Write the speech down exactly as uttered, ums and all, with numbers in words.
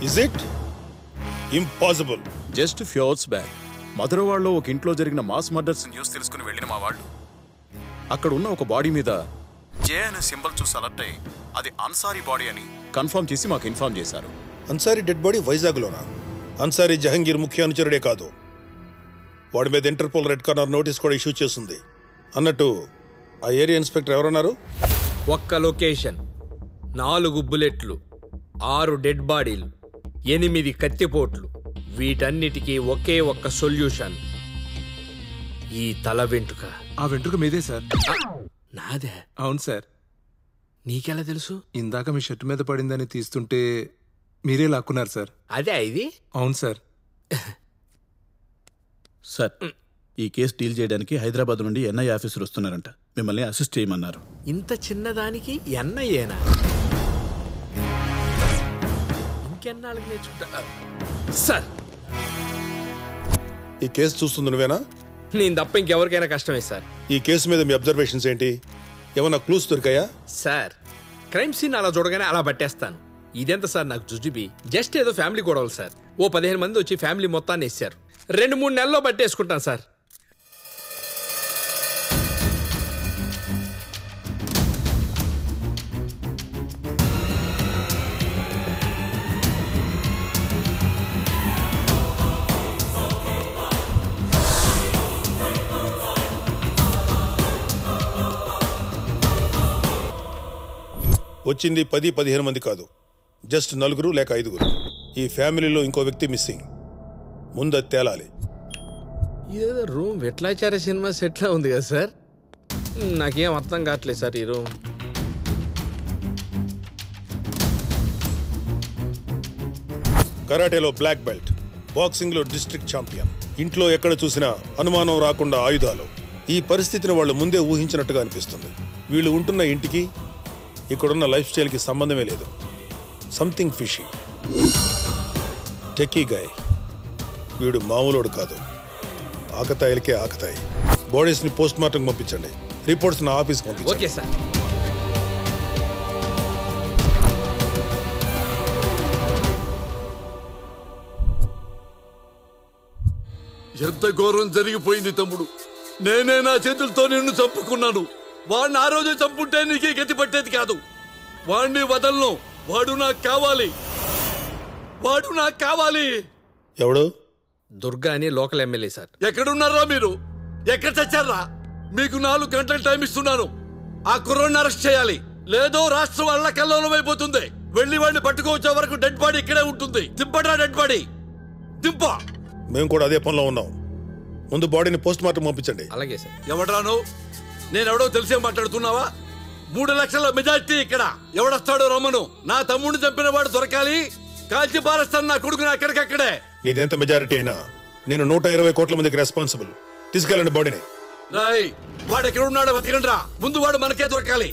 Is it? Impossible. Just few hours back మధురవాడలో ఒక ఇంట్లో జరిగిన మాస్ మర్డర్స్ న్యూస్ తెలుసుకుని వెళ్ళిన మా వాళ్ళు అక్కడ ఉన్న ఒక బాడీ మీద జే అనే సింబల్ చూసి అలర్ట్ అయ్యి అది అన్సారీ బాడీ అని కన్ఫర్మ్ చేసి మాకు ఇన్ఫార్మ్ చేశారు. అన్సారీ డెడ్ బాడీ వైజాగ్లోనా? అన్సారీ జహంగీర్ ముఖ్య అనుచరుడే కాదు, వాడి మీద ఇంటర్పోల్ రెడ్ కార్నర్ నోటీస్ కూడా ఇష్యూ చేస్తుంది. అన్నట్టు ఆ ఏరియా ఇన్స్పెక్టర్ ఎవరన్నారు? ఒక్క లొకేషన్, నాలుగు బుల్లెట్లు, ఆరు డెడ్ బాడీలు, ఎనిమిది కత్తిపోట్లు, వీటన్నిటికీ ఒకే ఒక్క సొల్యూషన్, ఈ తల వెంట్రుక. ఆ వెంట్రుక మీదే సార్. నాదే? అవును సార్. నీకెలా తెలుసు? ఇందాక మీ షర్ట్ మీద పడిందని తీస్తుంటే మీరే లాక్కున్నారు సార్. అదే ఇది? అవును సార్. సార్, ఈ కేసు డీల్ చేయడానికి హైదరాబాద్ నుండి ఎన్ఐ ఆఫీసర్ వస్తున్నారంట, మిమ్మల్ని అసిస్ట్ చేయమన్నారు. ఇంత చిన్నదానికి ఎన్నయ్యేనా? ఇంకెన్నాళ్ళకి నేర్చుకుంటా సార్. ఈ కేసు చూస్తుంది నువ్వేనా? నేను తప్ప ఇంకెవరికైనా కష్టమే సార్. ఈ కేసు మీద మీ అబ్జర్వేషన్స్ ఏంటి? ఏమన్నా క్లూస్ దొరికాయా? సార్, క్రైమ్ సీన్ అలా చూడగానే అలా పట్టేస్తాను. ఇదెంత సార్ నాకు జుజుబి? జస్ట్ ఏదో ఫ్యామిలీ గొడవలు సార్. ఓ పదిహేను మంది వచ్చి ఫ్యామిలీ మొత్తాన్ని వేసారు. రెండు మూడు నెలల్లో పట్టేసుకుంటాను సార్. వచ్చింది పది పదిహేను మంది కాదు, జస్ట్ నలుగురు లేక ఐదుగురు. ఈ ఫ్యామిలీలో ఇంకో వ్యక్తి మిస్సింగ్. ముందు అది తేలాలి. ఇదేదో రూమ్ విట్లాచార్య సినిమా సెట్లా ఉంది కదా సార్. నాకేం అర్థం కావట్లేదు సార్ ఈ రూమ్. కరాటేలో బ్లాక్ బెల్ట్, బాక్సింగ్ లో డిస్ట్రిక్ట్ ఛాంపియన్. ఇంట్లో ఎక్కడ చూసినా అనుమానం రాకుండా ఆయుధాలు. ఈ పరిస్థితిని వాళ్ళు ముందే ఊహించినట్టుగా అనిపిస్తుంది. వీళ్ళు ఉంటున్న ఇంటికి ఇక్కడున్న లైఫ్ స్టైల్కి సంబంధమే లేదు. Something fishy. Techie guy. వీడు మామూలోడు కాదు. ఆకతాయిలకే ఆకతాయి. బాడీస్ ని పోస్ట్ మార్టం పంపించండి. రిపోర్ట్స్ నా ఆఫీస్కి పంపించండి. Okay sir. ఎంత ఘోరం జరిగిపోయింది తమ్ముడు. నేనే నా చేతులతో నిన్ను చంపుకున్నాను. వాడిని ఆ రోజు చంపుంటే నీకే గతి పట్టేది కాదు. వాడిని వదలను. వాడు నాకు కావాలి. వాడు నాకు కావాలి. ఎవడు? దుర్గా అని లోకల్ ఎమ్మెల్యే సార్. ఎక్కడున్నారా మీరు? ఎక్కడ చచ్చారా? మీకు నాలుగు గంటల టైం ఇస్తున్నాను. ఆ కుర్రోడ్ని అరెస్ట్ చేయాలి, లేదో రాష్ట్రం వల్ల కల్లోలం అయిపోతుంది. వెళ్ళి వాడిని పట్టుకోవచ్చే వరకు డెడ్ బాడీ ఇక్కడే ఉంటుంది. దింపడా డెడ్ బాడీ, దింప. మేము కూడా అదే పనిలో ఉన్నాం. ముందు బాడీని పోస్ట్ మార్టం పంపించండి. అలాగే సార్. ఎవడ్రాను? నేనెవడో తెలిసే మాట్లాడుతున్నావా? మూడు లక్షల మెజార్టీ ఇక్కడ. ఎవడొస్తాడో రమ్మను. నా తమ్ముడిని చంపిన వాడు దొరకాలి. కాల్చి పారేస్తాను నా కొడుకుని అక్కడికక్కడే. ఇదెంత మెజారిటీ అయినా నేను నూట ఇరవై కోట్ల మందికి రెస్పాన్సిబుల్. తీసుకెళ్ళండి బాడీని. రాయ్, వాడు ఎక్కడ ఉన్నాడో వెతకండి రా. ముందు వాడు మనకే దొరకాలి.